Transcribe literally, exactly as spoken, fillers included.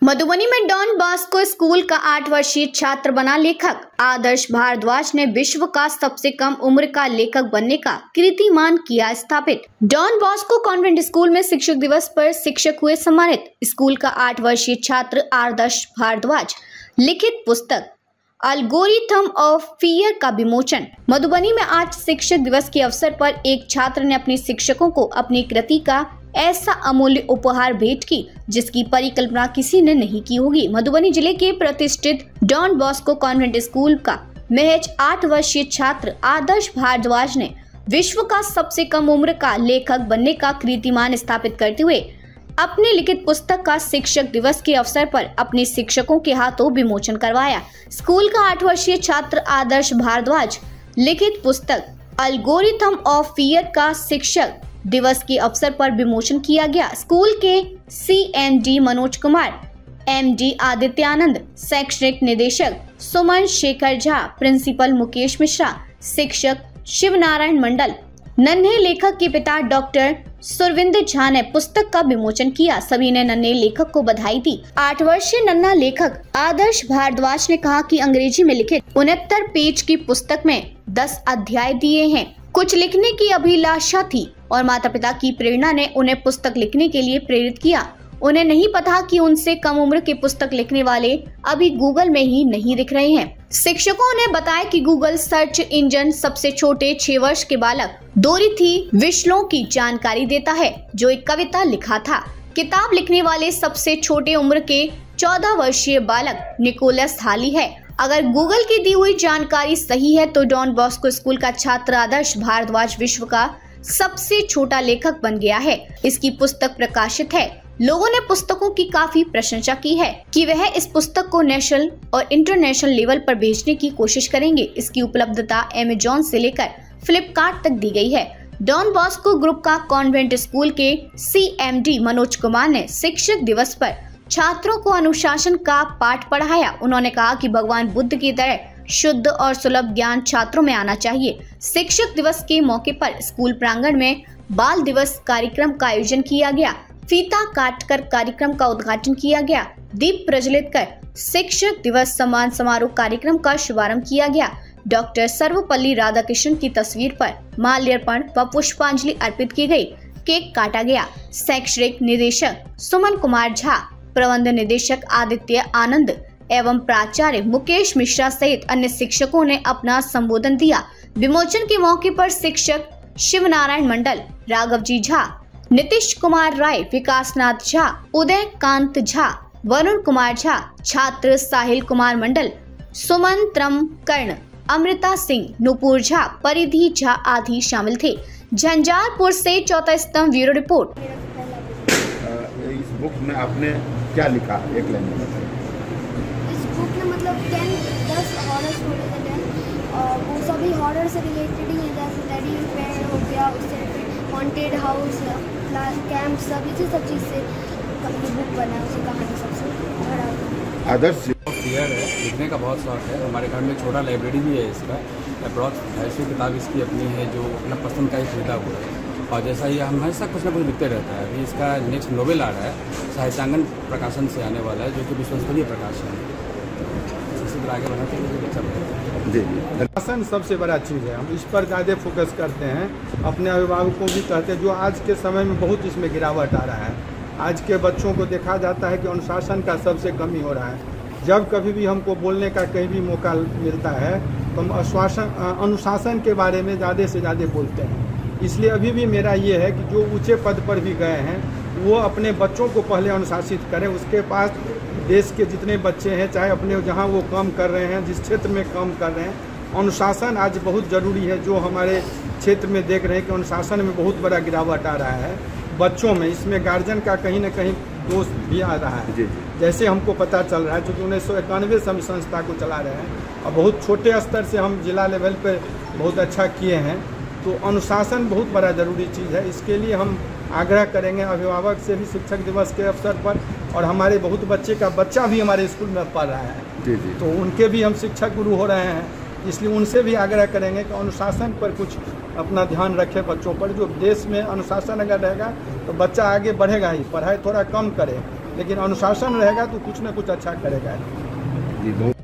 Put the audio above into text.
मधुबनी में don Bosco school का आठ वर्षीय छात्र बना लेखक। आदर्श भारद्वाज ने विश्व का सबसे कम उम्र का लेखक बनने का कीर्तिमान किया स्थापित। डॉन बॉस्को कॉन्वेंट स्कूल में शिक्षक दिवस पर शिक्षक हुए सम्मानित। स्कूल का आठ वर्षीय छात्र आदर्श भारद्वाज लिखित पुस्तक एल्गोरिथम ऑफ फियर का विमोचन। मधुबनी में आज शिक्षक दिवस के अवसर पर एक छात्र ने अपने शिक्षकों को अपनी कृति का ऐसा अमूल्य उपहार भेंट की जिसकी परिकल्पना किसी ने नहीं की होगी। मधुबनी जिले के प्रतिष्ठित डॉन बॉस्को कॉन्वेंट स्कूल का महज आठ वर्षीय छात्र आदर्श भारद्वाज ने विश्व का सबसे कम उम्र का लेखक बनने का कीर्तिमान स्थापित करते हुए अपने लिखित पुस्तक का शिक्षक दिवस के अवसर पर अपने शिक्षकों के हाथों विमोचन करवाया। स्कूल का आठ वर्षीय छात्र आदर्श भारद्वाज लिखित पुस्तक एल्गोरिथम ऑफ फियर का शिक्षक दिवस के अवसर पर विमोचन किया गया। स्कूल के C M D Manoj Kumar, M D Adityanand, शैक्षणिक निदेशक सुमन शेखर झा, प्रिंसिपल मुकेश मिश्रा, शिक्षक शिवनारायण मंडल, नन्हे लेखक के पिता डॉक्टर सुरविंद झा ने पुस्तक का विमोचन किया। सभी ने नन्हे लेखक को बधाई दी। आठ वर्षीय नन्हा लेखक आदर्श भारद्वाज ने कहा कि अंग्रेजी में लिखित उनहत्तर पेज की पुस्तक में दस अध्याय दिए हैं। कुछ लिखने की अभिलाषा थी और माता पिता की प्रेरणा ने उन्हें पुस्तक लिखने के लिए प्रेरित किया। उन्हें नहीं पता कि उनसे कम उम्र के पुस्तक लिखने वाले अभी गूगल में ही नहीं दिख रहे हैं। शिक्षकों ने बताया कि गूगल सर्च इंजन सबसे छोटे छह वर्ष के बालक डोरिथी विश्लों की जानकारी देता है जो एक कविता लिखा था। किताब लिखने वाले सबसे छोटे उम्र के चौदह वर्षीय बालक निकोलस हाली है। अगर गूगल की दी हुई जानकारी सही है तो डॉन बॉस्को स्कूल का छात्र आदर्श भारद्वाज विश्व का सबसे छोटा लेखक बन गया है। इसकी पुस्तक प्रकाशित है। लोगों ने पुस्तकों की काफी प्रशंसा की है कि वह इस पुस्तक को नेशनल और इंटरनेशनल लेवल पर भेजने की कोशिश करेंगे। इसकी उपलब्धता अमेज़न से लेकर फ्लिपकार्ट तक दी गई है। डॉन बॉस्को ग्रुप का कॉन्वेंट स्कूल के C M D Manoj Kumar ने शिक्षक दिवस पर छात्रों को अनुशासन का पाठ पढ़ाया। उन्होंने कहा कि भगवान बुद्ध की तरह शुद्ध और सुलभ ज्ञान छात्रों में आना चाहिए। शिक्षक दिवस के मौके पर स्कूल प्रांगण में बाल दिवस कार्यक्रम का आयोजन किया गया। फीता काटकर कार्यक्रम का उद्घाटन किया गया। दीप प्रज्वलित कर शिक्षक दिवस सम्मान समारोह कार्यक्रम का शुभारंभ किया गया। डॉक्टर सर्वपल्ली राधाकृष्णन की तस्वीर पर माल्यार्पण व पुष्पांजलि अर्पित की गई। केक काटा गया। शैक्षणिक निदेशक सुमन कुमार झा, प्रबंध निदेशक आदित्य आनंद एवं प्राचार्य मुकेश मिश्रा सहित अन्य शिक्षकों ने अपना संबोधन दिया। विमोचन के मौके पर शिक्षक शिवनारायण मंडल, राघव जी झा, नीतीश कुमार राय, विकासनाथ झा, उदय कांत झा, वरुण कुमार झा, छात्र साहिल कुमार मंडल, सुमन त्रम कर्ण, अमृता सिंह, नुपुर झा, परिधि झा आदि शामिल थे। झंझारपुर से चौथा स्तंभ ब्यूरो रिपोर्ट। इस बुक में आपने क्या लिखा, एक लाइन में बताइए। इस बुक में मतलब टेन दस हॉरर स्टोरीज हैं और वो सभी हॉरर से रिलेटेड ही हैं, जैसे टेडी बेयर हो गया, उससे हॉन्टेड हाउस, कैंप, सब इसी सब चीज़ से बुक बना है। उसी कहानी सबसे भरा आदर्श फियर है, लिखने का बहुत शौक है। हमारे घर में छोटा लाइब्रेरी भी है। इसका अप्रॉक्स ऐसी किताब इसकी अपनी है जो अपना पसंद का ही खरीदा हुआ है और जैसा ये हमेशा कुछ ना कुछ लिखते रहता है। अभी इसका नेक्स्ट नोवेल आ रहा है, साहित्यांगन प्रकाशन से आने वाला है जो कि विश्वस्तरीय प्रकाशन है। इसी तरह आगे बढ़ाते हैं अच्छा जी। शासन सबसे बड़ा चीज़ है, हम इस पर ज़्यादा फोकस करते हैं। अपने अभिभावकों भी कहते हैं, जो आज के समय में बहुत इसमें गिरावट आ रहा है। आज के बच्चों को देखा जाता है कि अनुशासन का सबसे कमी हो रहा है। जब कभी भी हमको बोलने का कहीं भी मौका मिलता है तो हम आश्वासन अनुशासन के बारे में ज़्यादा से ज़्यादा बोलते हैं। इसलिए अभी भी मेरा ये है कि जो ऊंचे पद पर भी गए हैं वो अपने बच्चों को पहले अनुशासित करें। उसके पास देश के जितने बच्चे हैं, चाहे अपने जहाँ वो काम कर रहे हैं, जिस क्षेत्र में काम कर रहे हैं, अनुशासन आज बहुत ज़रूरी है। जो हमारे क्षेत्र में देख रहे हैं कि अनुशासन में बहुत बड़ा गिरावट आ रहा है बच्चों में। इसमें गार्जियन का कहीं ना कहीं दोष भी आ रहा है। जी। जैसे हमको पता चल रहा है, क्योंकि उन्नीस सौ इक्यानवे से हम संस्था को चला रहे हैं और बहुत छोटे स्तर से हम जिला लेवल पर बहुत अच्छा किए हैं। तो अनुशासन बहुत बड़ा ज़रूरी चीज़ है। इसके लिए हम आग्रह करेंगे अभिभावक से भी शिक्षक दिवस के अवसर पर, और हमारे बहुत बच्चे का बच्चा भी हमारे स्कूल में पढ़ रहा है। जी जी। तो उनके भी हम शिक्षक गुरु हो रहे हैं, इसलिए उनसे भी आग्रह करेंगे कि अनुशासन पर कुछ अपना ध्यान रखें बच्चों पर। जो देश में अनुशासन अगर रहेगा तो बच्चा आगे बढ़ेगा ही, पढ़ाई थोड़ा कम करे लेकिन अनुशासन रहेगा तो कुछ ना कुछ अच्छा करेगा। जी बहुत